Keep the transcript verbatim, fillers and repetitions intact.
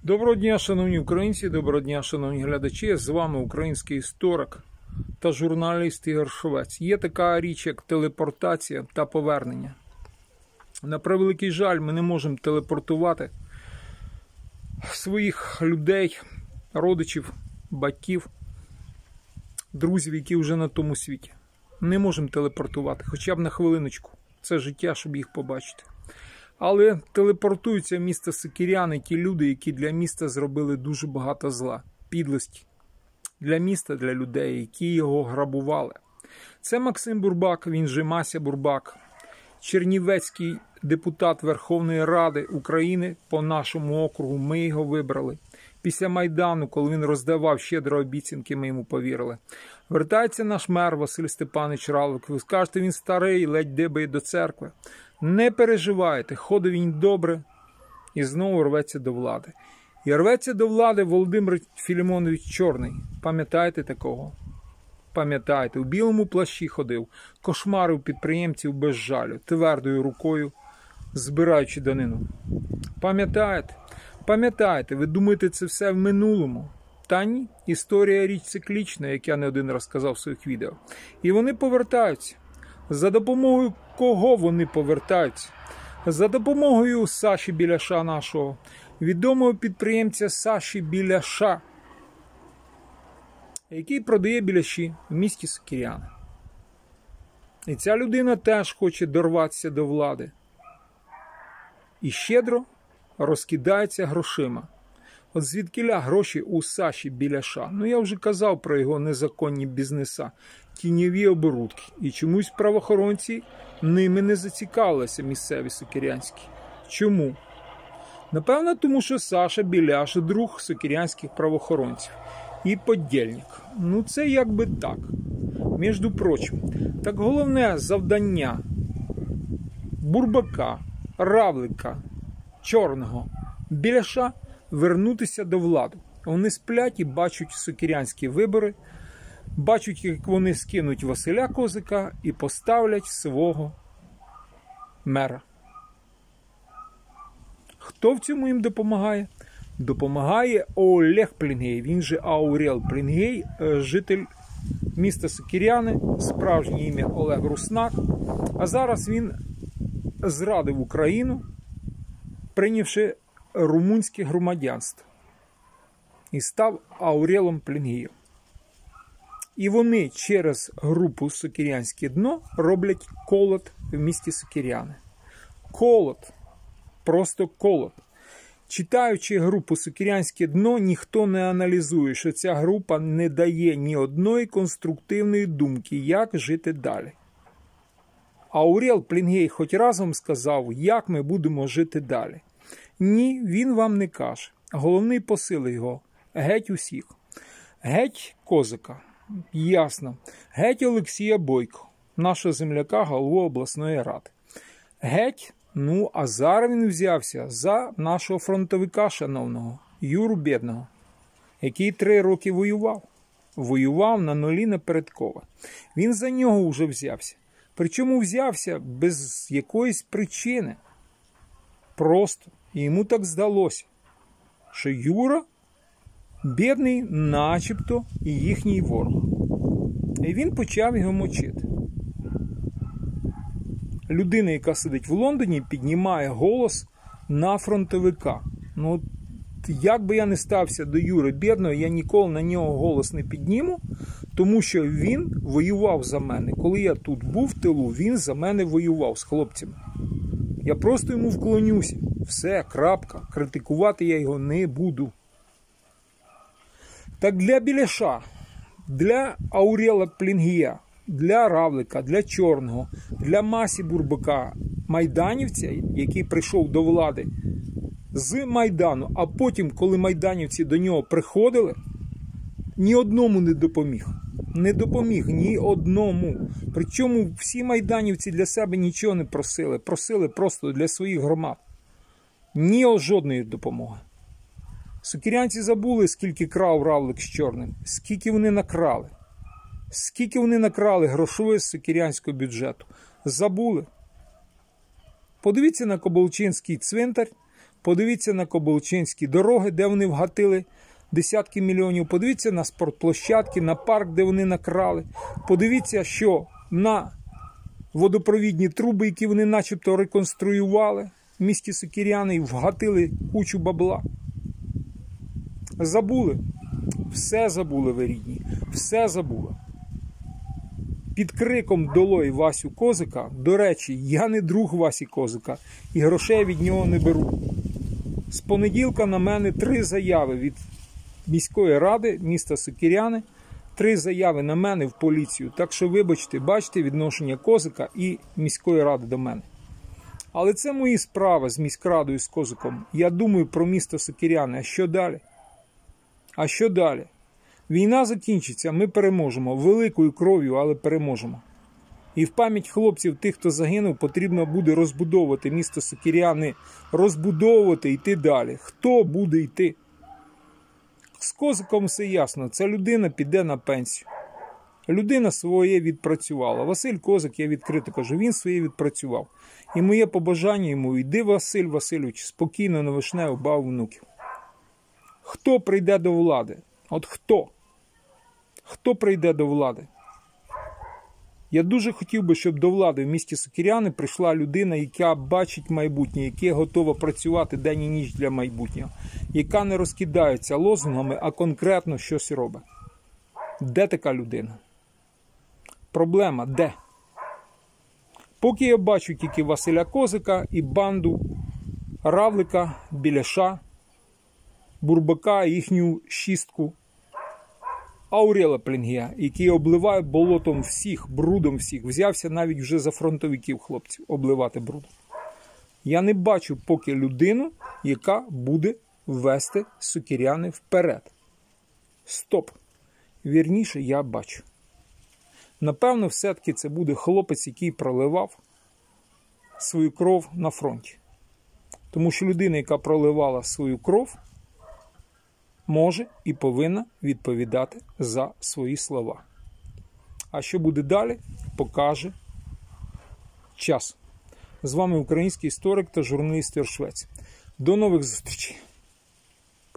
Доброго дня, шановні українці, доброго дня, шановні глядачі. З вами український історик та журналіст Ігор Шовець. Є така річ, як телепортація та повернення. На превеликий жаль, ми не можемо телепортувати своїх людей, родичів, батьків, друзів, які вже на тому світі. Не можемо телепортувати, хоча б на хвилиночку. Це життя, щоб їх побачити. Але телепортуються в місто Сокиряни ті люди, які для міста зробили дуже багато зла, підлості. Для міста, для людей, які його грабували. Це Максим Бурбак, він же Мася Бурбак, чернівецький депутат Верховної Ради України по нашому округу. Ми його вибрали. Після Майдану, коли він роздавав щедро обіцянки, ми йому повірили. Вертається наш мер Василь Степанович Равлик. Ви скажете, він старий, ледь дибає до церкви. Не переживайте, ходить він добре і знову рветься до влади. І рветься до влади Володимир Філімонович Чорний. Пам'ятаєте такого? Пам'ятаєте, у білому плащі ходив, кошмарив підприємців без жалю, твердою рукою збираючи данину. Пам'ятаєте? Пам'ятаєте, ви думаєте, це все в минулому? Та ні, історія річ циклічна, як я не один раз казав в своїх відео. І вони повертаються. За допомогою кого вони повертаються? За допомогою Саші Біляша нашого, відомого підприємця Саші Біляша, який продає біляші в місті Сокиряни. І ця людина теж хоче дорватися до влади. І щедро розкидається грошима. От звідкіля гроші у Саші Біляша? Ну, я вже казав про його незаконні бізнеса, тіньові оборудки. І чомусь правоохоронці ними не зацікавилися, місцеві сокирянські. Чому? Напевно, тому що Саша Біляш – друг сокирянських правоохоронців. І подільник. Ну, це якби так. Між прочим, так головне завдання Бурбака, Равлика, Чорного, Біляша – вернутися до влади. Вони сплять і бачать сокирянські вибори, бачать, як вони скинуть Василя Козика і поставлять свого мера. Хто в цьому їм допомагає? Допомагає Олег Плінгей, він же Аурел Плінгей, житель міста Сокиряни, справжнє ім'я Олег Руснак. А зараз він зрадив Україну, прийнявши румунське громадянство. І став Аурелом Плінгеєм. І вони через групу «Сокирянське дно» роблять колот в місті Сокиряни. Колот. Просто колот. Читаючи групу «Сокирянське дно», ніхто не аналізує, що ця група не дає ні одної конструктивної думки, як жити далі. Аурел Плінгей хоч разом сказав, як ми будемо жити далі. Ні, він вам не каже. Головний посил його – геть усіх. Геть Козика. Ясно. Геть Олексія Бойко, нашого земляка, голову обласної ради. Геть, ну, а зараз він взявся за нашого фронтовика шановного, Юру Бєдного, який три роки воював. Воював на нулі напередково. Він за нього вже взявся. Причому взявся без якоїсь причини. Просто. І йому так здалося, що Юра Бєдний начебто їхній ворог. І він почав його мочити. Людина, яка сидить в Лондоні, піднімає голос на фронтовика. Ну, як би я не стався до Юри Бєдного, я ніколи на нього голос не підніму, тому що він воював за мене. Коли я тут був в тилу, він за мене воював з хлопцями. Я просто йому вклонюся. Все, крапка. Критикувати я його не буду. Так для Біляша, для Аурела Плінгея, для Равлика, для Чорного, для Масі Бурбака, майданівця, який прийшов до влади з Майдану, а потім, коли майданівці до нього приходили, ні одному не допоміг. Не допоміг ні одному. Причому всі майданівці для себе нічого не просили. Просили просто для своїх громад. Ні жодної допомоги. Сокирянці забули, скільки крав Равлик з Чорним. Скільки вони накрали. Скільки вони накрали грошове з сокирянського бюджету. Забули. Подивіться на Коболчинський цвинтар. Подивіться на Кобилчинські дороги, де вони вгатили десятки мільйонів. Подивіться на спортплощадки, на парк, де вони накрали. Подивіться, що на водопровідні труби, які вони начебто реконструювали в місті Сокиряни і вгатили кучу бабла. Забули. Все забули, ви рідні. Все забули. Під криком «Долой Васю Козика», до речі, я не друг Васі Козика і грошей від нього не беру. З понеділка на мене три заяви від міської ради міста Сокиряни, три заяви на мене в поліцію. Так що, вибачте, бачите відношення Козика і міської ради до мене. Але це мої справи з міськрадою, з Козиком. Я думаю про місто Сокиряни. А що далі? А що далі? Війна закінчиться, ми переможемо. Великою кров'ю, але переможемо. І в пам'ять хлопців, тих, хто загинув, потрібно буде розбудовувати місто Сокиряни. Розбудовувати, йти далі. Хто буде йти? З Козиком все ясно. Ця людина піде на пенсію. Людина своє відпрацювала. Василь Козик, я відкрито кажу, він своє відпрацював. І моє побажання йому: йди, Василь Васильович, спокійно на вишневу, бав внуків. Хто прийде до влади? От хто? Хто прийде до влади? Я дуже хотів би, щоб до влади в місті Сокиряни прийшла людина, яка бачить майбутнє, яка готова працювати день і ніч для майбутнього, яка не розкидається лозунгами, а конкретно щось робить. Де така людина? Проблема де? Поки я бачу тільки Василя Козика і банду Равлика, Біляша, Бурбака, їхню шістку, Аурела Пленгія, який обливає болотом всіх, брудом всіх. Взявся навіть вже за фронтовиків хлопців обливати брудом. Я не бачу поки людину, яка буде вести Сокиряни вперед. Стоп. Вірніше, я бачу. Напевно, все-таки це буде хлопець, який проливав свою кров на фронті. Тому що людина, яка проливала свою кров, може і повинна відповідати за свої слова. А що буде далі, покаже час. З вами український історик та журналіст Юрій Швець. До нових зустрічей!